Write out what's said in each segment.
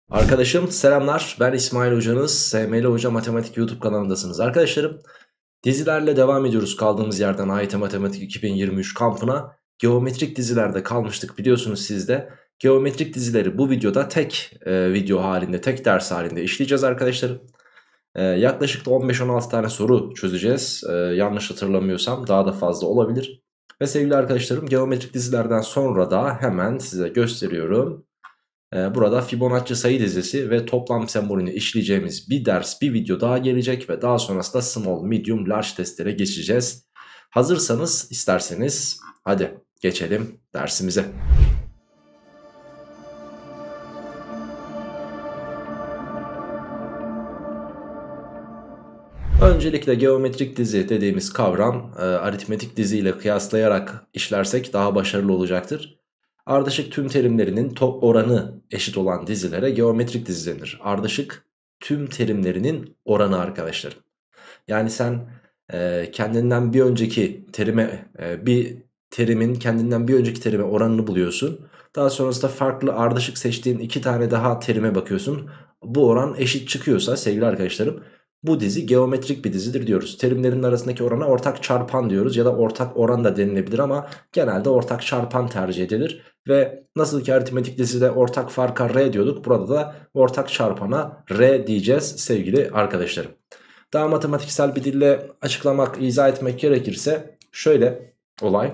Arkadaşım selamlar, ben İsmail Hocanız, SML Hoca Matematik YouTube kanalındasınız. Arkadaşlarım, dizilerle devam ediyoruz kaldığımız yerden. AYT Matematik 2023 kampına. Geometrik dizilerde kalmıştık, biliyorsunuz siz de. Geometrik dizileri bu videoda tek video halinde, tek ders halinde işleyeceğiz arkadaşlarım. Yaklaşık da 15-16 tane soru çözeceğiz. Yanlış hatırlamıyorsam daha da fazla olabilir. Ve sevgili arkadaşlarım, geometrik dizilerden sonra da hemen size gösteriyorum. Burada Fibonacci sayı dizisi ve toplam sembolünü işleyeceğimiz bir ders, bir video daha gelecek ve daha sonrasında small, medium, large testlere geçeceğiz. Hazırsanız isterseniz hadi geçelim dersimize. Öncelikle geometrik dizi dediğimiz kavram aritmetik dizi ile kıyaslayarak işlersek daha başarılı olacaktır. Ardışık tüm terimlerinin oranı eşit olan dizilere geometrik dizi denir. Ardışık tüm terimlerinin oranı arkadaşlar. Yani sen kendinden bir önceki terime bir terimin kendinden bir önceki terime oranını buluyorsun. Daha sonrasında farklı ardışık seçtiğin iki tane daha terime bakıyorsun. Bu oran eşit çıkıyorsa sevgili arkadaşlarım, bu dizi geometrik bir dizidir diyoruz. Terimlerin arasındaki orana ortak çarpan diyoruz ya da ortak oran da denilebilir ama genelde ortak çarpan tercih edilir. Ve nasıl ki aritmetik dizide ortak farka R diyorduk, burada da ortak çarpana R diyeceğiz sevgili arkadaşlarım. Daha matematiksel bir dille açıklamak, izah etmek gerekirse şöyle olay.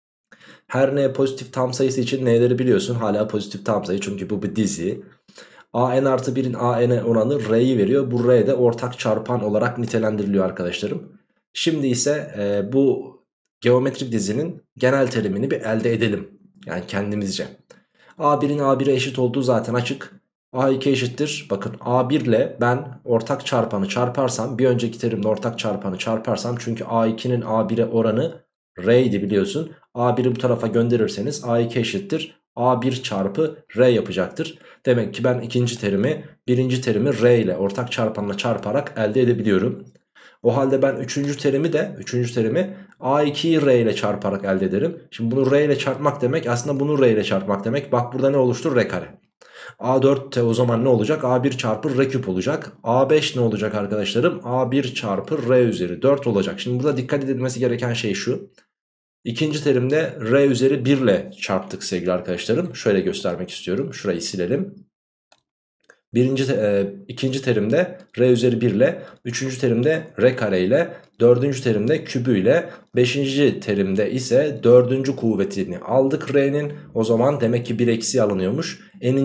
Her n pozitif tam sayısı için n'leri biliyorsun, hala pozitif tam sayı çünkü bu bir dizi. A n artı 1'in a n oranı r'yi veriyor. Bu r de ortak çarpan olarak nitelendiriliyor arkadaşlarım. Şimdi ise bu geometrik dizinin genel terimini bir elde edelim. Yani kendimizce. A1'in A1'e eşit olduğu zaten açık. A2 eşittir. Bakın A1 ile ben ortak çarpanı çarparsam, bir önceki terimde ortak çarpanı çarparsam, çünkü A2'nin A1'e oranı R'ydi biliyorsun. A1'i bu tarafa gönderirseniz A2 eşittir A1 çarpı R yapacaktır. Demek ki ben ikinci terimi birinci terimi R ile ortak çarpanla çarparak elde edebiliyorum. O halde ben üçüncü terimi A2'yi R ile çarparak elde ederim. Şimdi bunu R ile çarpmak demek aslında bunu R ile çarpmak demek. Bak burada ne oluştur? R kare. A4 de o zaman ne olacak? A1 çarpı R küp olacak. A5 ne olacak arkadaşlarım? A1 çarpı R üzeri 4 olacak. Şimdi burada dikkat edilmesi gereken şey şu. İkinci terimde R üzeri 1 ile çarptık sevgili arkadaşlarım. Şöyle göstermek istiyorum. Şurayı silelim. İkinci terimde R üzeri 1 ile, üçüncü terimde R kare ile, dördüncü terimde kübü ile, beşinci terimde ise dördüncü kuvvetini aldık R'nin. O zaman demek ki bir eksi alınıyormuş.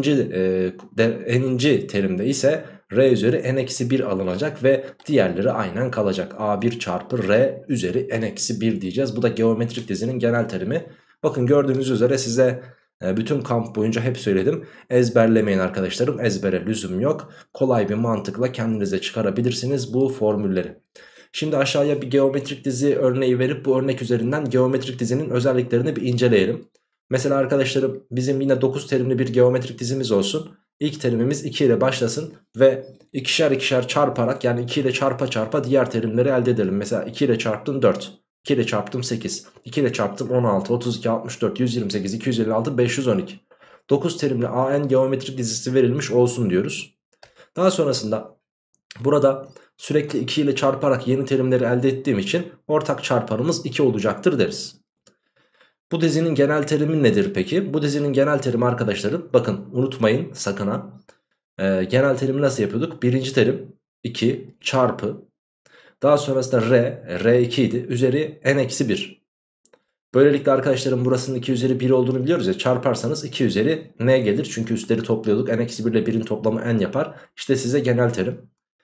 Eninci terimde ise R üzeri n eksi 1 alınacak ve diğerleri aynen kalacak. A1 çarpı R üzeri n eksi 1 diyeceğiz. Bu da geometrik dizinin genel terimi. Bakın gördüğünüz üzere size bütün kamp boyunca hep söyledim. Ezberlemeyin arkadaşlarım. Ezbere lüzum yok. Kolay bir mantıkla kendinize çıkarabilirsiniz bu formülleri. Şimdi aşağıya bir geometrik dizi örneği verip bu örnek üzerinden geometrik dizinin özelliklerini bir inceleyelim. Mesela arkadaşlarım, bizim yine 9 terimli bir geometrik dizimiz olsun. İlk terimimiz 2 ile başlasın ve ikişer ikişer çarparak, yani 2 ile çarpa çarpa diğer terimleri elde edelim. Mesela 2 ile çarptım 4. 2 ile çarptım 8. 2 ile çarptım 16, 32, 64, 128, 256, 512. 9 terimli AN geometrik dizisi verilmiş olsun diyoruz. Daha sonrasında burada sürekli 2 ile çarparak yeni terimleri elde ettiğim için ortak çarpanımız 2 olacaktır deriz. Bu dizinin genel terimi nedir peki? Bu dizinin genel terimi arkadaşlarım, bakın unutmayın sakın ha. Genel terimi nasıl yapıyorduk? Birinci terim 2 çarpı, daha sonrasında R2 idi, üzeri n-1. Böylelikle arkadaşlarım burasının 2 üzeri 1 olduğunu biliyoruz ya, çarparsanız 2 üzeri n gelir. Çünkü üstleri topluyorduk, n-1 ile 1'in toplamı n yapar. İşte size genel terim.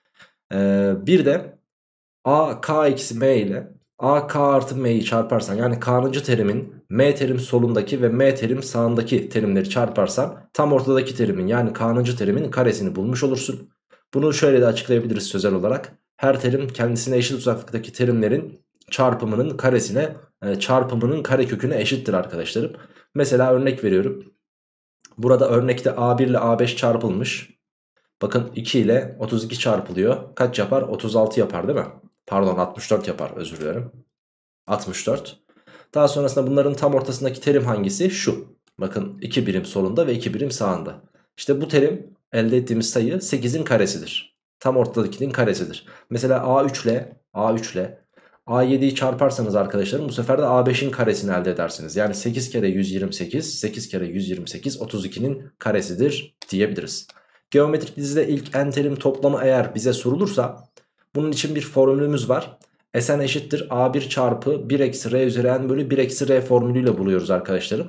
Bir de a k eksi m ile a k artı m'yi çarparsan, yani k'nıncı terimin m terim solundaki ve m terim sağındaki terimleri çarparsan tam ortadaki terimin, yani k'nıncı terimin karesini bulmuş olursun. Bunu şöyle de açıklayabiliriz sözel olarak. Her terim kendisine eşit uzaklıktaki terimlerin çarpımının karesine, çarpımının kareköküne eşittir arkadaşlarım. Mesela örnek veriyorum. Burada örnekte A1 ile A5 çarpılmış. Bakın 2 ile 32 çarpılıyor. Kaç yapar? 36 yapar değil mi? Pardon, 64 yapar, özür dilerim. 64. Daha sonrasında bunların tam ortasındaki terim hangisi? Şu. Bakın 2 birim solunda ve 2 birim sağında. İşte bu terim elde ettiğimiz sayı 8'in karesidir. Tam ortadakinin karesidir. Mesela A3 ile A7'yi çarparsanız arkadaşlarım bu sefer de A5'in karesini elde edersiniz. Yani 8 kere 128, 8 kere 128 32'nin karesidir diyebiliriz. Geometrik dizide ilk n terim toplamı eğer bize sorulursa bunun için bir formülümüz var. Sn eşittir A1 çarpı 1 eksi R üzeri n bölü 1 eksi R formülüyle buluyoruz arkadaşlarım.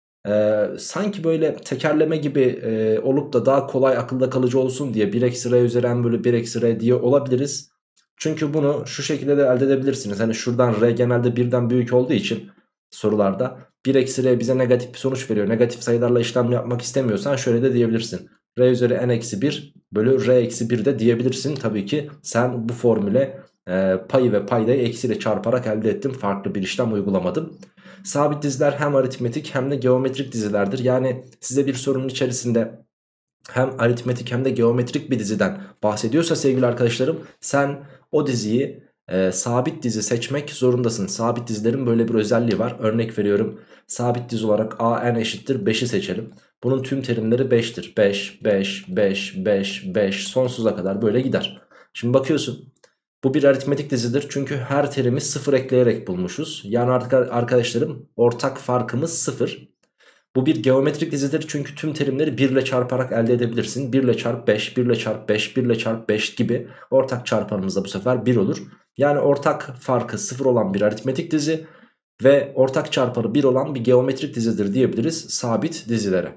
Sanki böyle tekerleme gibi olup da daha kolay akılda kalıcı olsun diye 1 eksi R üzeri n bölü 1 eksi R diye olabiliriz. Çünkü bunu şu şekilde de elde edebilirsiniz. Hani şuradan R genelde birden büyük olduğu için sorularda 1 eksi R bize negatif bir sonuç veriyor. Negatif sayılarla işlem yapmak istemiyorsan şöyle de diyebilirsin. R üzeri n eksi 1 bölü R eksi 1 de diyebilirsin. Tabii ki sen bu formüle payı ve paydayı eksiyle çarparak elde ettim. Farklı bir işlem uygulamadım. Sabit diziler hem aritmetik hem de geometrik dizilerdir. Yani size bir sorunun içerisinde hem aritmetik hem de geometrik bir diziden bahsediyorsa sevgili arkadaşlarım, sen o diziyi sabit dizi seçmek zorundasın. Sabit dizilerin böyle bir özelliği var. Örnek veriyorum, sabit dizi olarak a n eşittir 5'i seçelim. Bunun tüm terimleri 5'tir. 5, 5, 5, 5, 5 sonsuza kadar böyle gider. Şimdi bakıyorsun, bu bir aritmetik dizidir çünkü her terimi 0 ekleyerek bulmuşuz. Yani arkadaşlarım ortak farkımız 0. Bu bir geometrik dizidir çünkü tüm terimleri 1 ile çarparak elde edebilirsin. 1 ile çarp 5, 1 ile çarp 5, 1 ile çarp 5 gibi ortak çarpanımız da bu sefer 1 olur. Yani ortak farkı 0 olan bir aritmetik dizi ve ortak çarpanı 1 olan bir geometrik dizidir diyebiliriz sabit dizilere.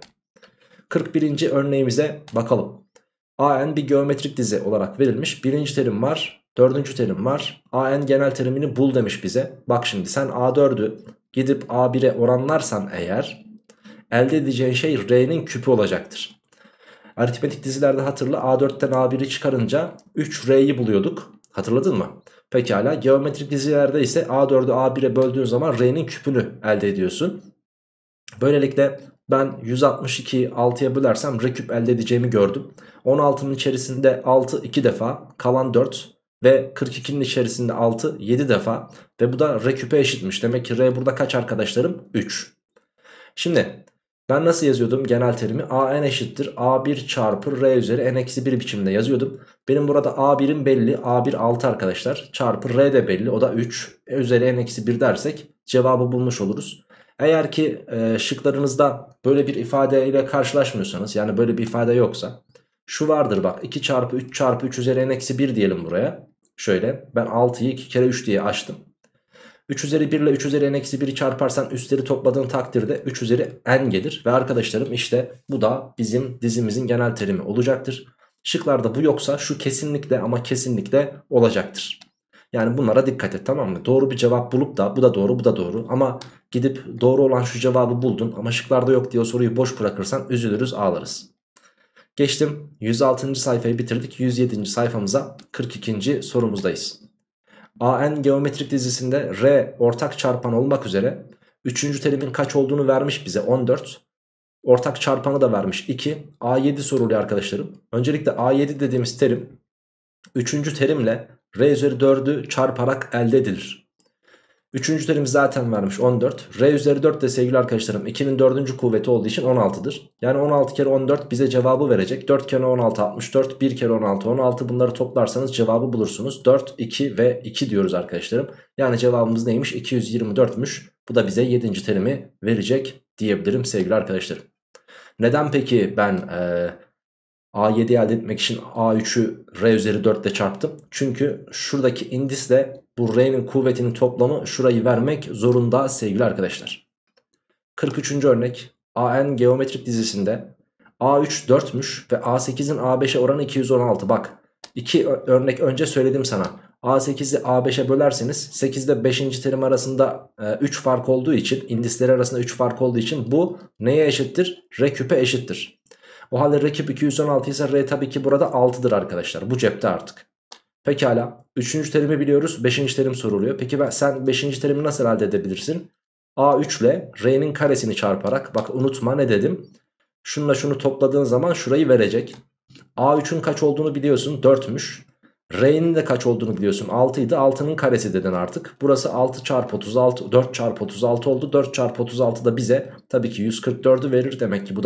41. örneğimize bakalım. AN bir geometrik dizi olarak verilmiş. Birinci terim var, dördüncü terim var. AN genel terimini bul demiş bize. Bak şimdi sen A4'ü gidip A1'e oranlarsan eğer elde edeceğin şey R'nin küpü olacaktır. Aritmetik dizilerde hatırla, A4'ten A1'i çıkarınca 3R'yi buluyorduk. Hatırladın mı? Pekala, geometrik dizilerde ise A4'ü A1'e böldüğün zaman R'nin küpünü elde ediyorsun. Böylelikle ben 162'yi 6'ya bölersem R küp elde edeceğimi gördüm. 16'nın içerisinde 6 2 defa, kalan 4 ve 42'nin içerisinde 6 7 defa ve bu da R küpe eşitmiş. Demek ki R burada kaç arkadaşlarım? 3. Şimdi ben nasıl yazıyordum genel terimi? AN eşittir A1 çarpı R üzeri n eksi 1 biçiminde yazıyordum. Benim burada A1'im belli. A1 6 arkadaşlar. Çarpı R de belli. O da 3. Üzeri n eksi 1 dersek cevabı bulmuş oluruz. Eğer ki şıklarınızda böyle bir ifade ile karşılaşmıyorsanız, yani böyle bir ifade yoksa, şu vardır bak, 2 çarpı 3 çarpı 3 üzeri n eksi 1 diyelim buraya. Şöyle ben 6'yı 2 kere 3 diye açtım. 3 üzeri 1 ile 3 üzeri n eksi 1'i çarparsan üstleri topladığın takdirde 3 üzeri n gelir. Ve arkadaşlarım işte bu da bizim dizimizin genel terimi olacaktır. Şıklarda bu yoksa şu kesinlikle ama kesinlikle olacaktır. Yani bunlara dikkat et, tamam mı? Doğru bir cevap bulup da bu da doğru bu da doğru ama gidip doğru olan şu cevabı buldun ama şıklarda yok diye o soruyu boş bırakırsan üzülürüz, ağlarız. Geçtim, 106. sayfayı bitirdik. 107. sayfamıza 42. sorumuzdayız. AN geometrik dizisinde R ortak çarpan olmak üzere 3. terimin kaç olduğunu vermiş bize, 14. Ortak çarpanı da vermiş 2. A7 soruluyor arkadaşlarım. Öncelikle A7 dediğimiz terim 3. terimle R üzeri 4'ü çarparak elde edilir. 3. terim zaten vermiş 14. R üzeri 4 de sevgili arkadaşlarım 2'nin 4. kuvveti olduğu için 16'dır. Yani 16 kere 14 bize cevabı verecek. 4 kere 16 64. 1 kere 16 16. Bunları toplarsanız cevabı bulursunuz. 4, 2 ve 2 diyoruz arkadaşlarım. Yani cevabımız neymiş? 224'müş. Bu da bize 7. terimi verecek diyebilirim sevgili arkadaşlarım. Neden peki ben A7'yi elde etmek için A3'ü R üzeri 4 ile çarptım? Çünkü şuradaki indisle bu R'nin kuvvetinin toplamı şurayı vermek zorunda sevgili arkadaşlar. 43. örnek. AN geometrik dizisinde A3 4'müş ve A8'in A5'e oranı 216. Bak, iki örnek önce söyledim sana. A8'i A5'e bölerseniz 8 ile 5. terim arasında 3 fark olduğu için, indisleri arasında 3 fark olduğu için bu neye eşittir? R küpe eşittir. O halde R küp 216 ise R tabii ki burada 6'dır arkadaşlar. Bu cepte artık. Pekala. 3. terimi biliyoruz. 5. terim soruluyor. Peki sen 5. terimi nasıl elde edebilirsin? A3 ile R'nin karesini çarparak. Bak unutma ne dedim? Şununla şunu topladığın zaman şurayı verecek. A3'ün kaç olduğunu biliyorsun. 4'müş. R'nin de kaç olduğunu biliyorsun. 6 idi. 6'nın karesi dedin artık. Burası 6 çarpı 36. 4 çarpı 36 oldu. 4 çarpı 36 da bize tabii ki 144'ü verir. Demek ki bu da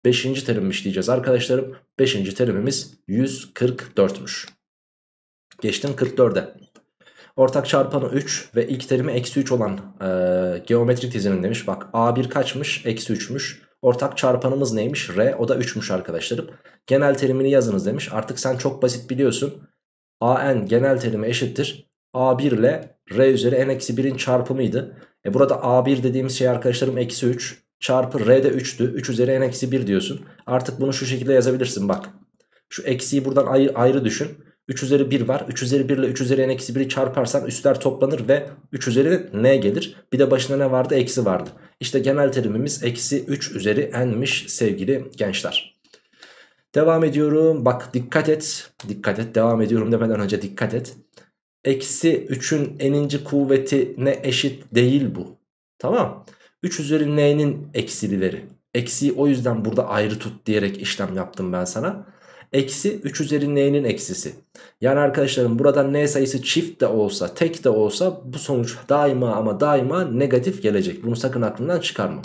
Beşinci terimmiş diyeceğiz arkadaşlarım. Beşinci terimimiz 144'müş. Geçtim 44'e. Ortak çarpanı 3 ve ilk terimi eksi 3 olan geometrik dizinin demiş. Bak A1 kaçmış? Eksi 3'müş. Ortak çarpanımız neymiş? R, o da 3'müş arkadaşlarım. Genel terimini yazınız demiş. Artık sen çok basit biliyorsun. AN genel terimi eşittir A1 ile R üzeri n-1'in çarpımıydı. Burada A1 dediğimiz şey arkadaşlarım eksi 3 çarpı R de 3'tü. 3 üzeri n-1 diyorsun. Artık bunu şu şekilde yazabilirsin bak. Şu eksiyi buradan ayrı düşün. 3 üzeri 1 var. 3 üzeri 1 ile 3 üzeri n-1'i çarparsan üstler toplanır ve 3 üzeri n gelir. Bir de başına ne vardı? Eksi vardı. İşte genel terimimiz eksi 3 üzeri n'miş sevgili gençler. Devam ediyorum. Bak dikkat et. Dikkat et. Devam ediyorum demeden önce dikkat et. Eksi 3'ün n'inci kuvvetine eşit değil bu. Tamam. 3 üzeri n'nin eksilileri. Eksiyi o yüzden burada ayrı tut diyerek işlem yaptım ben sana. Eksi 3 üzeri n'nin eksisi. Yani arkadaşlarım burada n sayısı çift de olsa tek de olsa bu sonuç daima ama daima negatif gelecek. Bunu sakın aklından çıkarma.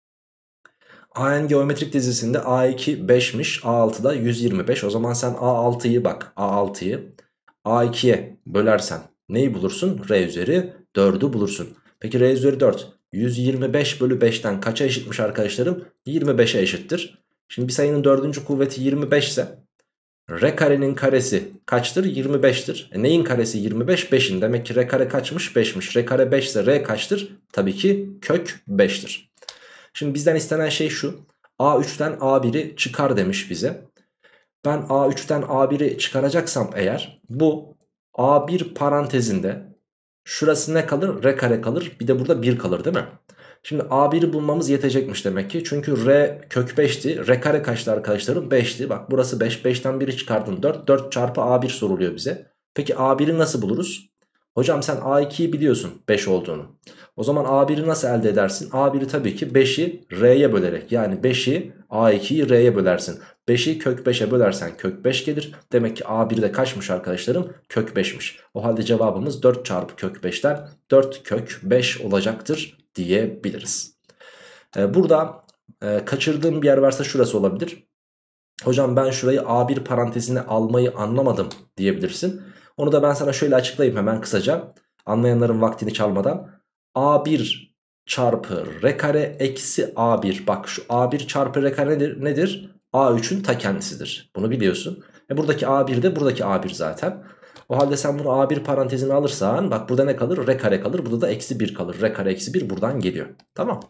AN geometrik dizisinde A2 5'miş, A6 da 125. O zaman sen A6'yı bak, A6'yı A2'ye bölersen neyi bulursun? R üzeri 4'ü bulursun. Peki R üzeri 4 125 bölü 5'ten kaça eşitmiş arkadaşlarım? 25'e eşittir. Şimdi bir sayının dördüncü kuvveti 25 ise R karenin karesi kaçtır? 25'tir. Neyin karesi 25? 5'in. Demek ki R kare kaçmış? 5'miş. R kare 5 ise R kaçtır? Tabii ki kök 5'tir. Şimdi bizden istenen şey şu. A3'ten A1'i çıkar demiş bize. Ben A3'ten A1'i çıkaracaksam eğer bu A1 parantezinde şurası ne kalır? R kare kalır. Bir de burada 1 kalır değil mi? Şimdi A1'i bulmamız yetecekmiş demek ki. Çünkü R kök 5'ti. R kare kaçtı arkadaşlarım? 5'ti. Bak burası 5. 5'ten 1'i çıkardın 4. 4 çarpı A1 soruluyor bize. Peki A1'i nasıl buluruz? Hocam sen A2'yi biliyorsun 5 olduğunu. O zaman A1'i nasıl elde edersin? A1'i tabii ki 5'i R'ye bölerek, yani 5'i A2'yi R'ye bölersin. 5'i kök 5'e bölersen kök 5 gelir. Demek ki A1 de kaçmış arkadaşlarım? Kök 5'miş. O halde cevabımız 4 çarpı kök 5'ten 4 kök 5 olacaktır diyebiliriz. Burada kaçırdığım bir yer varsa şurası olabilir. Hocam ben şurayı A1 parantezine almayı anlamadım diyebilirsin. Onu da ben sana şöyle açıklayayım hemen kısaca. Anlayanların vaktini çalmadan. A1 çarpı R kare eksi A1. Bak şu A1 çarpı R kare nedir? A3'ün ta kendisidir. Bunu biliyorsun. Buradaki A1 de buradaki A1 zaten. O halde sen bunu A1 parantezine alırsan bak burada ne kalır? R kare kalır. Burada da eksi 1 kalır. R kare eksi 1 buradan geliyor. Tamam.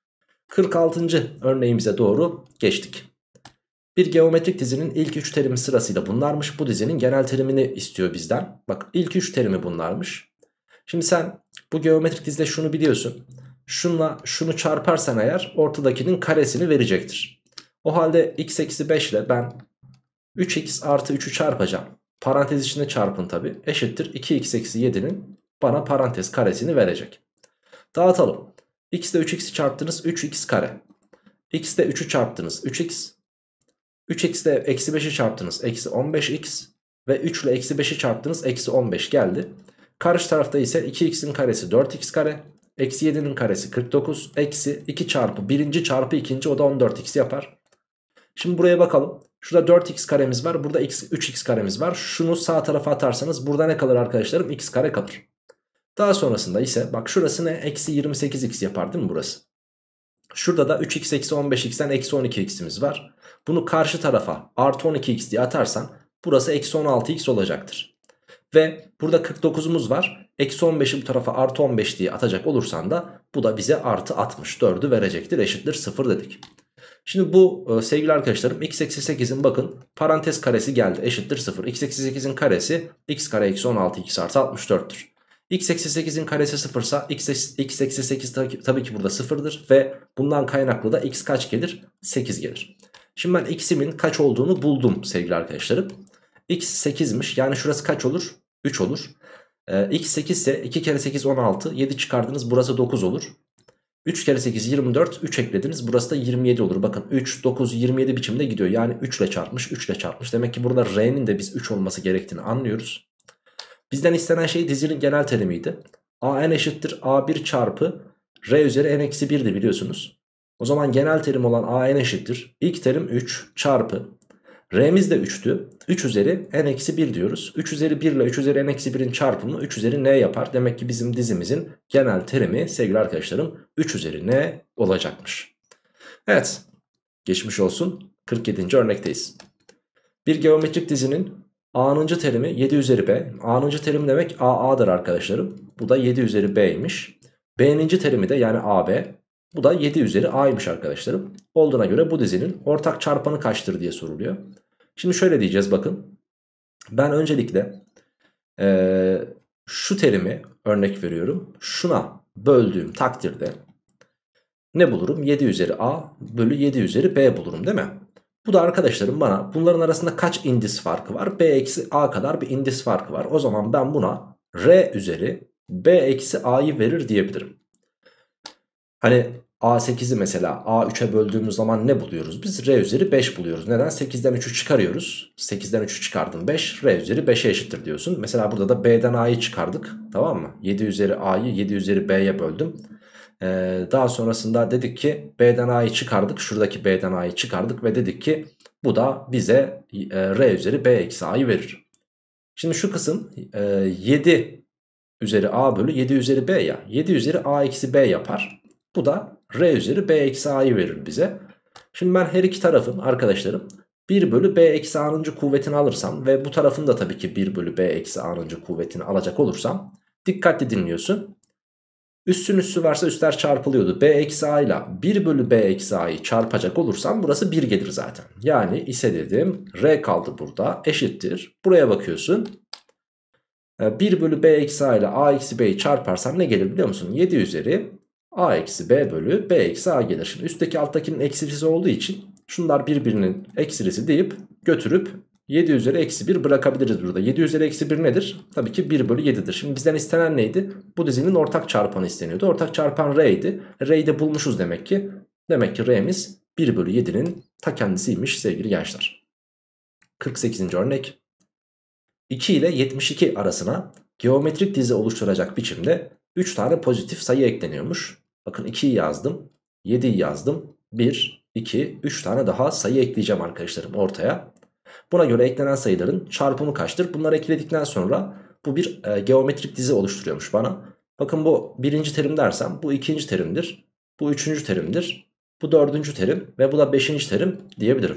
46. örneğimize doğru geçtik. Bir geometrik dizinin ilk 3 terimi sırasıyla bunlarmış. Bu dizinin genel terimini istiyor bizden. Bak ilk 3 terimi bunlarmış. Şimdi sen bu geometrik dizide şunu biliyorsun. Şunla şunu çarparsan eğer ortadakinin karesini verecektir. O halde x eksi 5 ile ben 3x artı 3'ü çarpacağım. Parantez içinde çarpın tabi. Eşittir 2x eksi 7'nin bana parantez karesini verecek. Dağıtalım. X ile 3x'i çarptınız 3x kare. X ile 3'ü çarptınız 3x. 3x ile eksi 5'i çarptınız eksi 15x. Ve 3 ile eksi 5'i çarptınız eksi 15 geldi. Karşı tarafta ise 2x'in karesi 4x kare. Eksi 7'nin karesi 49. Eksi 2 çarpı birinci çarpı ikinci, o da 14x yapar. Şimdi buraya bakalım. Şurada 4x karemiz var. Burada 3x karemiz var. Şunu sağ tarafa atarsanız burada ne kalır arkadaşlarım? X kare kalır. Daha sonrasında ise bak şurası ne? Eksi 28x yapar değil mi burası? Şurada da 3x eksi 15x'ten eksi 12x'imiz var. Bunu karşı tarafa artı 12x diye atarsan burası eksi 16x olacaktır. Ve burada 49'umuz var. Eksi 15'i bu tarafa artı 15 diye atacak olursan da bu da bize artı 64'ü verecektir. Eşittir 0 dedik. Şimdi bu sevgili arkadaşlarım x eksi 8'in bakın parantez karesi geldi. Eşittir 0. X eksi 8'in karesi x kare eksi 16 x artı 64'tür. X eksi 8'in karesi 0 ise x eksi 8 tabii ki burada 0'dır. Ve bundan kaynaklı da x kaç gelir? 8 gelir. Şimdi ben x'imin kaç olduğunu buldum sevgili arkadaşlarım. X 8'miş, yani şurası kaç olur? 3 olur. X 8 ise 2 kere 8 16, 7 çıkardınız burası 9 olur. 3 kere 8 24, 3 eklediniz burası da 27 olur. Bakın 3 9 27 biçimde gidiyor, yani 3 ile çarpmış 3 ile çarpmış. Demek ki burada R'nin de biz 3 olması gerektiğini anlıyoruz. Bizden istenen şey dizinin genel terimiydi. AN eşittir A1 çarpı R üzeri n-1'di biliyorsunuz. O zaman genel terim olan a n eşittir. İlk terim 3 çarpı. R'miz de 3'tü. 3 üzeri n-1 diyoruz. 3 üzeri 1 ile 3 üzeri n-1'in çarpımı 3 üzeri n yapar. Demek ki bizim dizimizin genel terimi sevgili arkadaşlarım 3 üzeri n olacakmış. Evet, geçmiş olsun. 47. örnekteyiz. Bir geometrik dizinin a'nıncı terimi 7 üzeri b. A'nıncı terim demek a'dır arkadaşlarım. Bu da 7 üzeri b'ymiş. B'ninci terimi de yani ab. Bu da 7 üzeri a'ymış arkadaşlarım. Olduğuna göre bu dizinin ortak çarpanı kaçtır diye soruluyor. Şimdi şöyle diyeceğiz bakın. Ben öncelikle şu terimi örnek veriyorum. Şuna böldüğüm takdirde ne bulurum? 7 üzeri a bölü 7 üzeri b bulurum değil mi? Bu da arkadaşlarım bana bunların arasında kaç indis farkı var? B eksi a kadar bir indis farkı var. O zaman ben buna r üzeri b eksi a'yı verir diyebilirim. Hani a8'i mesela a3'e böldüğümüz zaman ne buluyoruz? Biz r üzeri 5 buluyoruz. Neden? 8'den 3'ü çıkarıyoruz. 8'den 3'ü çıkardım 5. R üzeri 5'e eşittir diyorsun. Mesela burada da b'den a'yı çıkardık. Tamam mı? 7 üzeri a'yı 7 üzeri b'ye böldüm. Daha sonrasında dedik ki b'den a'yı çıkardık. Şuradaki b'den a'yı çıkardık ve dedik ki bu da bize r üzeri b eksi a'yı verir. Şimdi şu kısım 7 üzeri a bölü 7 üzeri b ya. 7 üzeri a eksi b yapar. Bu da r üzeri b eksi a'yı verir bize. Şimdi ben her iki tarafın arkadaşlarım 1 bölü b eksi a'nıncı kuvvetini alırsam ve bu tarafın da tabii ki 1 bölü b eksi a'nıncı kuvvetini alacak olursam dikkatli dinliyorsun. Üssün üssü varsa üstler çarpılıyordu. B eksi a ile 1 bölü b eksi a'yı çarpacak olursam burası 1 gelir zaten. Yani ise dedim r kaldı burada eşittir. Buraya bakıyorsun. 1 bölü b eksi a ile a eksi b'yi çarparsam ne gelir biliyor musun? 7 üzeri a eksi b bölü b eksi a gelir. Şimdi üstteki alttakinin eksilisi olduğu için şunlar birbirinin eksilisi deyip götürüp 7 üzeri eksi 1 bırakabiliriz burada. 7 üzeri eksi 1 nedir? Tabii ki 1 bölü 7'dir. Şimdi bizden istenen neydi? Bu dizinin ortak çarpanı isteniyordu. Ortak çarpan r'ydi. R'yi de bulmuşuz demek ki. Demek ki r'miz 1 bölü 7'nin ta kendisiymiş sevgili gençler. 48. örnek. 2 ile 72 arasına geometrik dizi oluşturacak biçimde 3 tane pozitif sayı ekleniyormuş. Bakın 2'yi yazdım, 7'yi yazdım, 1, 2, 3 tane daha sayı ekleyeceğim arkadaşlarım ortaya. Buna göre eklenen sayıların çarpımı kaçtır? Bunları ekledikten sonra bu bir geometrik dizi oluşturuyormuş bana. Bakın bu birinci terim dersem bu ikinci terimdir, bu üçüncü terimdir, bu dördüncü terim ve bu da beşinci terim diyebilirim.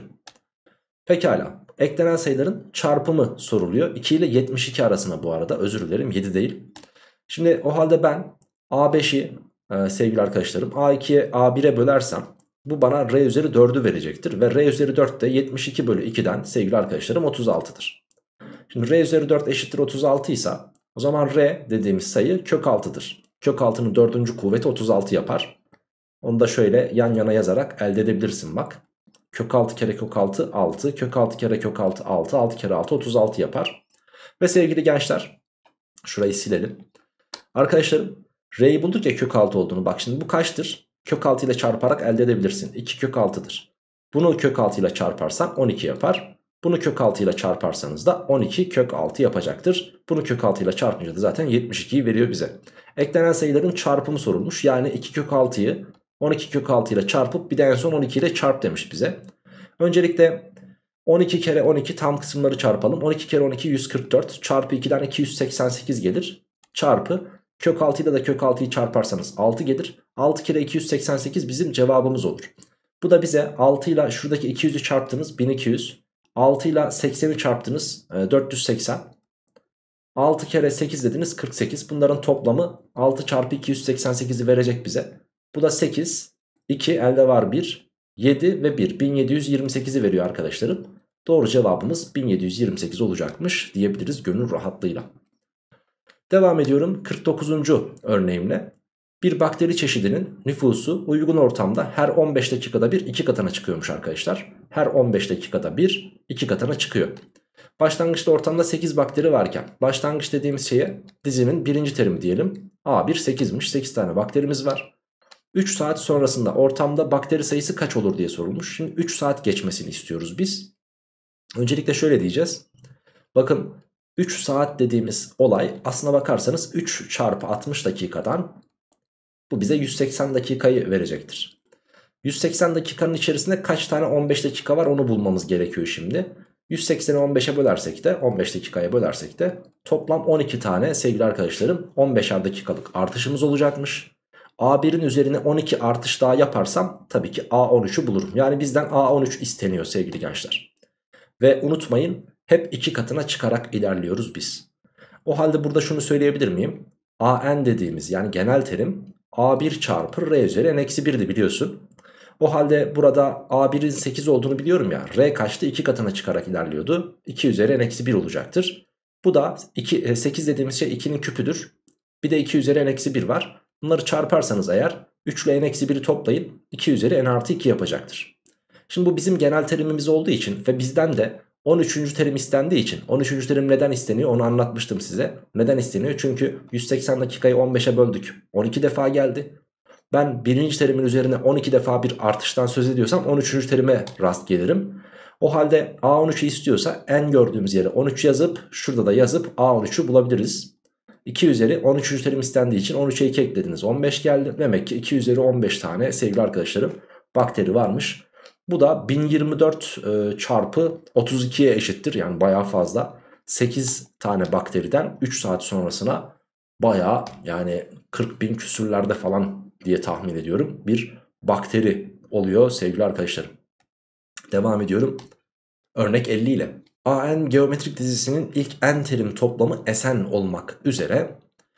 Pekala. Eklenen sayıların çarpımı soruluyor. 2 ile 72 arasına bu arada, özür dilerim, 7 değil. Şimdi o halde ben A5'i sevgili arkadaşlarım A2'ye A1'e bölersem bu bana R üzeri 4'ü verecektir. Ve R üzeri 4 de 72 bölü 2'den sevgili arkadaşlarım 36'dır. Şimdi R üzeri 4 eşittir 36 ise o zaman R dediğimiz sayı kök 6'dır. Kök 6'nın 4. kuvveti 36 yapar. Onu da şöyle yan yana yazarak elde edebilirsin bak. Kök 6 kere kök 6 6. Kök 6 kere kök 6 6. 6 kere 6 36 yapar. Ve sevgili gençler şurayı silelim. Arkadaşlarım R'yi bulduk ya kök 6 olduğunu. Bak şimdi bu kaçtır? Kök 6 ile çarparak elde edebilirsin. 2 kök 6'dır. Bunu kök 6 ile çarparsan 12 yapar. Bunu kök 6 ile çarparsanız da 12 kök 6 yapacaktır. Bunu kök 6 ile çarpınca da zaten 72'yi veriyor bize. Eklenen sayıların çarpımı sorulmuş. Yani 2 kök 6'yı 12 kök 6 ile çarpıp bir de en son 12 ile çarp demiş bize. Öncelikle 12 kere 12 tam kısımları çarpalım. 12 kere 12 144 çarpı 2'den 288 gelir. Çarpı kök 6 ile de kök 6'yı çarparsanız 6 gelir. 6 kere 288 bizim cevabımız olur. Bu da bize 6 ile şuradaki 200'ü çarptınız 1200. 6 ile 80'i çarptınız 480. 6 kere 8 dediniz 48. Bunların toplamı 6 çarpı 288'i verecek bize. Bu da 8, 2 elde var 1, 7 ve 1 1728'i veriyor arkadaşlarım. Doğru cevabımız 1728 olacakmış diyebiliriz gönül rahatlığıyla. Devam ediyorum 49. örneğimle. Bir bakteri çeşidinin nüfusu uygun ortamda her 15 dakikada bir 2 katına çıkıyormuş arkadaşlar. Her 15 dakikada bir 2 katına çıkıyor. Başlangıçta ortamda 8 bakteri varken başlangıç dediğimiz şeye dizinin birinci terimi diyelim. A1 8'miş, 8 tane bakterimiz var. 3 saat sonrasında ortamda bakteri sayısı kaç olur diye sorulmuş. Şimdi 3 saat geçmesini istiyoruz biz. Öncelikle şöyle diyeceğiz. Bakın 3 saat dediğimiz olay aslına bakarsanız 3 çarpı 60 dakikadan bu bize 180 dakikayı verecektir. 180 dakikanın içerisinde kaç tane 15 dakika var onu bulmamız gerekiyor şimdi. 180'i 15'e bölersek de 15 dakikaya bölersek de toplam 12 tane sevgili arkadaşlarım 15'er dakikalık artışımız olacakmış. A1'in üzerine 12 artış daha yaparsam tabii ki A13'ü bulurum. Yani bizden A13 isteniyor sevgili gençler. Ve unutmayın hep 2 katına çıkarak ilerliyoruz biz. O halde burada şunu söyleyebilir miyim? AN dediğimiz yani genel terim A1 çarpı R üzeri n-1'di biliyorsun. O halde burada A1'in 8 olduğunu biliyorum ya. R kaçtı? 2 katına çıkarak ilerliyordu. 2 üzeri n-1 olacaktır. Bu da 8 dediğimiz şey 2'nin küpüdür. Bir de 2 üzeri n-1 var. Bunları çarparsanız eğer 3 ile n-1'i toplayın 2 üzeri n artı 2 yapacaktır. Şimdi bu bizim genel terimimiz olduğu için ve bizden de 13. terim istendiği için 13. terim neden isteniyor onu anlatmıştım size. Neden isteniyor? Çünkü 180 dakikayı 15'e böldük. 12 defa geldi. Ben birinci terimin üzerine 12 defa bir artıştan söz ediyorsam 13. terime rast gelirim. O halde A13'ü istiyorsa n gördüğümüz yere 13 yazıp şurada da yazıp A13'ü bulabiliriz. 2 üzeri 13. terim istendiği için 13'e 2 eklediniz 15 geldi. Demek ki 2 üzeri 15 tane sevgili arkadaşlarım bakteri varmış. Bu da 1024 çarpı 32'ye eşittir. Yani bayağı fazla. 8 tane bakteriden 3 saat sonrasına bayağı yani 40 bin küsürlerde falan diye tahmin ediyorum bir bakteri oluyor sevgili arkadaşlarım. Devam ediyorum. Örnek 50 ile. AN geometrik dizisinin ilk n terim toplamı Sn olmak üzere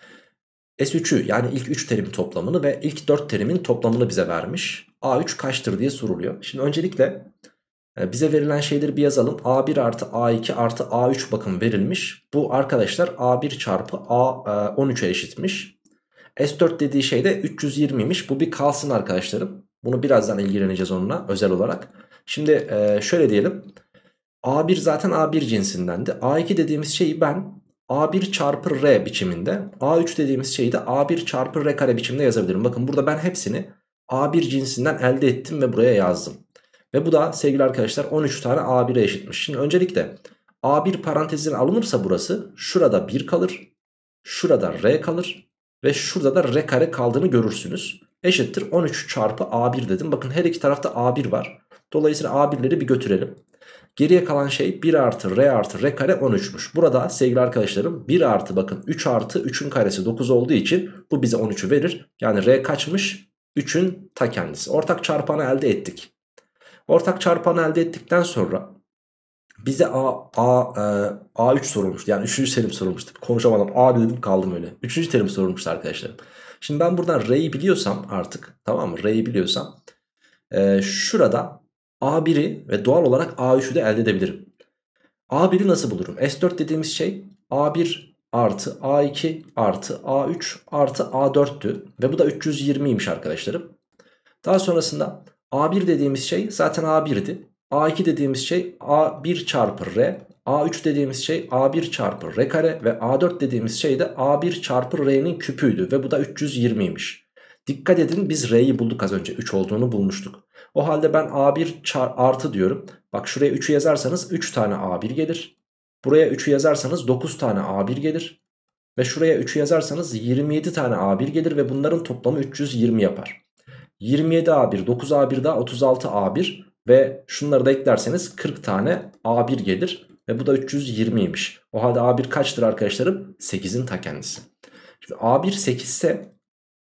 S3'ü yani ilk 3 terim toplamını ve ilk 4 terimin toplamını bize vermiş. A3 kaçtır diye soruluyor. Şimdi öncelikle bize verilen şeyleri bir yazalım. A1 artı A2 artı A3 bakın verilmiş. Bu arkadaşlar A1 çarpı A13'e eşitmiş. S4 dediği şey de 320'ymiş. Bu bir kalsın arkadaşlarım. Bunu birazdan ilgileneceğiz onunla özel olarak. Şimdi şöyle diyelim. A1 zaten A1 cinsindendi. A2 dediğimiz şeyi ben A1 çarpı R biçiminde, A3 dediğimiz şeyi de A1 çarpı R kare biçiminde yazabilirim. Bakın burada ben hepsini A1 cinsinden elde ettim ve buraya yazdım. Ve bu da sevgili arkadaşlar 13 tane A1'e eşitmiş. Şimdi öncelikle A1 parantezine alınırsa burası şurada 1 kalır. Şurada R kalır. Ve şurada da R kare kaldığını görürsünüz. Eşittir 13 çarpı A1 dedim. Bakın her iki tarafta A1 var. Dolayısıyla A1'leri bir götürelim. Geriye kalan şey 1 artı R kare 13'müş. Burada sevgili arkadaşlarım 1 artı bakın 3 artı 3'ün karesi 9 olduğu için bu bize 13'ü verir. Yani R kaçmış? 3'ün ta kendisi. Ortak çarpanı elde ettik. Ortak çarpanı elde ettikten sonra bize A3 sorulmuştu. Yani 3. terim sorulmuştu. Konuşamadım. A dedim kaldım öyle. 3. terim sorulmuştu arkadaşlarım. Şimdi ben buradan R'yi biliyorsam artık, tamam mı? R'yi biliyorsam şurada A1'i ve doğal olarak A3'ü de elde edebilirim. A1'i nasıl bulurum? S4 dediğimiz şey A1 artı A2 artı A3 artı A4'tü. Ve bu da 320'ymiş arkadaşlarım. Daha sonrasında A1 dediğimiz şey zaten A1'di. A2 dediğimiz şey A1 çarpı R. A3 dediğimiz şey A1 çarpı R kare. Ve A4 dediğimiz şey de A1 çarpı R'nin küpüydü. Ve bu da 320'ymiş. Dikkat edin biz R'yi bulduk az önce. 3 olduğunu bulmuştuk. O halde ben A1 artı diyorum. Bak şuraya 3'ü yazarsanız 3 tane A1 gelir. Buraya 3'ü yazarsanız 9 tane A1 gelir. Ve şuraya 3'ü yazarsanız 27 tane A1 gelir ve bunların toplamı 320 yapar. 27 A1, 9 A1 daha 36 A1 ve şunları da eklerseniz 40 tane A1 gelir. Ve bu da 320'ymiş. O halde A1 kaçtır arkadaşlarım? 8'in ta kendisi. Şimdi A1 8 ise